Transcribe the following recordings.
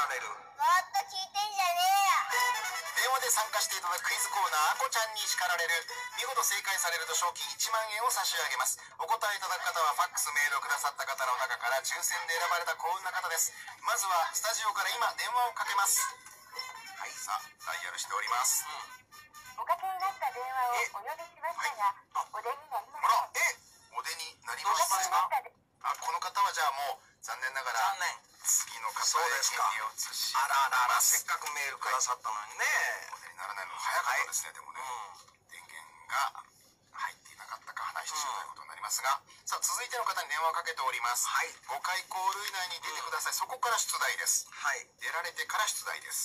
られる。 もっと聞いてんじゃね電話で参加していただくクイズコーナー、あこちゃんに叱られる。見事正解されると賞金1万円を差し上げます。お答えいただく方はファックスメールをくださった方の中から抽選で選ばれた幸運な方です。まずはスタジオから今電話をかけます。はい、さあダイヤルしております。 え。おかけになった電話をお呼びしましたが、お出になりません。 あら、お出になりましたか？あ、この方はじゃあもう残念ながら残念。 次の方そうへですか。 権利を移しあらあらあら、 ます。 せっかくメールくださったのにね。 お出にならないの早かったですね。でもね、電源が入っていなかったか内視鏡ということになりますが、さあ続いての方に電話をかけております。 はい。 5回コール以内に出てください。そこから出題です。 はい。 出られてから出題です。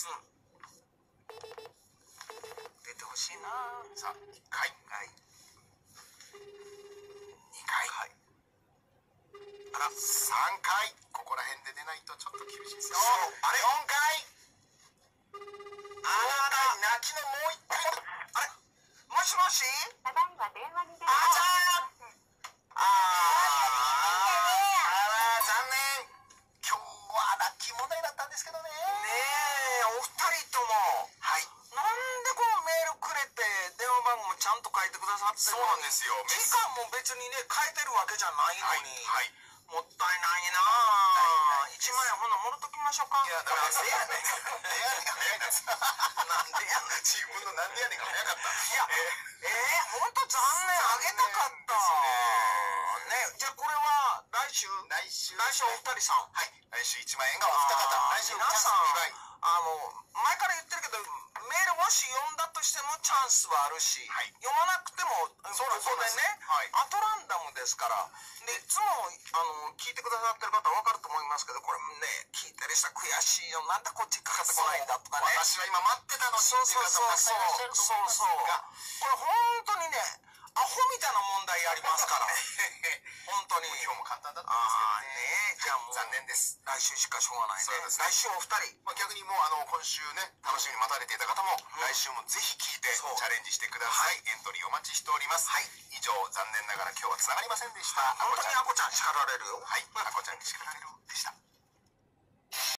出てほしいな。 さあ1回、 はい。 2回、 はい。 あら3回、ここら辺で出ないとちょっと厳しいですよ。 あれ 4回、 あらあら。 泣きのもう1回。 あれ、もしもし。 ただいま電話に出てああら残念。今日はラッキー問題だったんですけどね。 ねえ、お二人とも。 はい。 なんでこのメールくれて電話番号もちゃんと書いてくださってるそうのに。 なんですよ。 時間も別にね変えてるわけじゃないのはいに。 はい。 もったいないなあ。1万円ほなもろときましょうか。 いやだからなんでやねん。なんでやねんが早いです。 なんでやねん。 自分のなんでやねんが早かった。 いや、ほんと残念。あげたかったね。じゃあこれは来週お二人さん。 はい。来週1万円がお二方。来週皆さんチャンス2倍。 前から言ってるけどメールもし読んだとしてもチャンスはあるし、 はい読まなくてもそうなんですここでね、 はいアトランダムですから。でいつも聞いてくださってる方は分かると思いますけど、これね聞いてる人は悔しいよ、なんでこっちかかってこないんだとかね。 私は今待ってたのにっていう方もたくさんいらっしゃると思いますが、 これ本当にねアホみたいな問題ありますから本当に。 今日も簡単だったんですけどね。 じゃあもう残念です。 来週しかしょうがないね。 そうですね。 来週お二人、 逆にもう今週ね楽しみに待たれていた方も来週もぜひ聞いてチャレンジしてください。エントリーお待ちしております。はい。以上、残念ながら今日はつながりませんでした。 本当にあこちゃん叱られるよ。 はい。あこちゃんに叱られるでした。